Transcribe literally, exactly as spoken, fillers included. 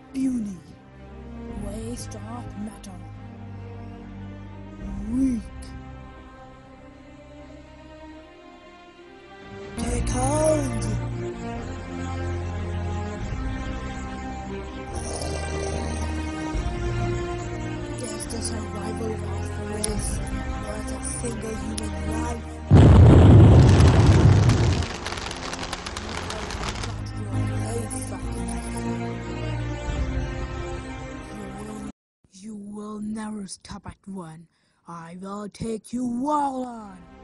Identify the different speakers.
Speaker 1: Puny. Waste of matter. Weak. Take hold. There's the survival of the race worth a single human life. You will never stop at one. I will take you all on.